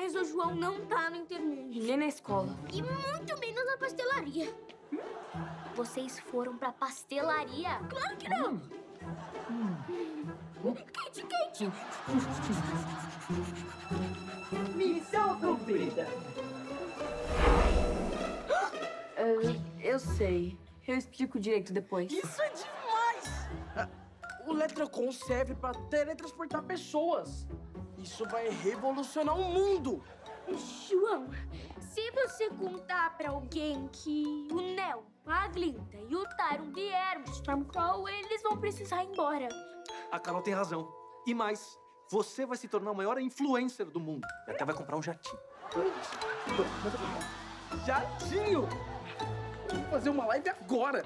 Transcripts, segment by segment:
mas o João não tá no intermundo. Nem na escola. E muito menos na pastelaria. Vocês foram pra pastelaria? Claro que não! Kate, Kate! Missão cumprida. Eu sei. Eu explico direito depois. Isso é demais! O Letrocon serve pra teletransportar pessoas. Isso vai revolucionar o mundo. João, se você contar pra alguém que o Nel, a Glinda e o Tyron vieram de Stormcrow, eles vão precisar ir embora. A Carol tem razão. E mais, você vai se tornar o maior influencer do mundo. E até vai comprar um jatinho. Jatinho! Vou fazer uma live agora.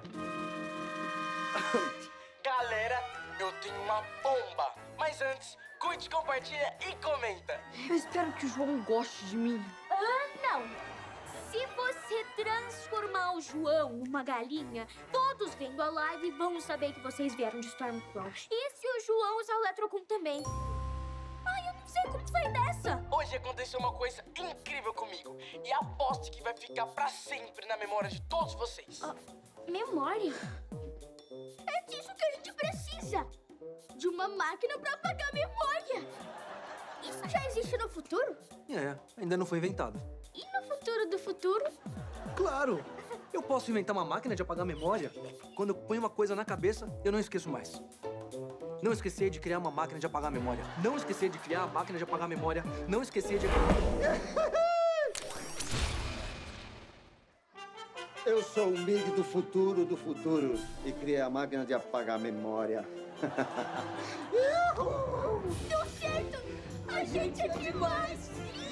Galera, eu tenho uma bomba. Mas antes, curte, compartilha e comenta. Eu espero que o João goste de mim. Não! Se você transformar o João numa galinha, todos vendo a live vão saber que vocês vieram de Stormcrow. E se o João usar o Letrocon também? Ai, eu não sei como foi dessa. Hoje aconteceu uma coisa incrível comigo. E aposto que vai ficar pra sempre na memória de todos vocês. Memória? É disso que a gente precisa. De uma máquina pra apagar a memória. Isso já existe no futuro? É, ainda não foi inventado. E no futuro do futuro? Claro! Eu posso inventar uma máquina de apagar a memória. Quando eu ponho uma coisa na cabeça, eu não esqueço mais. Não esquecer de criar uma máquina de apagar a memória. Não esquecer de criar a máquina de apagar a memória. Não esquecer de... Eu sou o Mig do futuro e criei a máquina de apagar a memória. Deu certo! A gente é demais!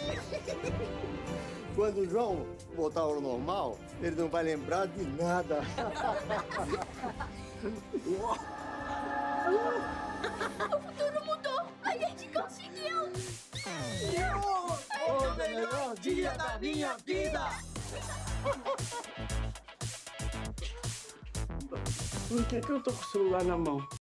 Quando o João voltar ao normal, ele não vai lembrar de nada. O futuro mudou! A gente conseguiu! O melhor dia da minha vida! Por que eu tô com o celular na mão?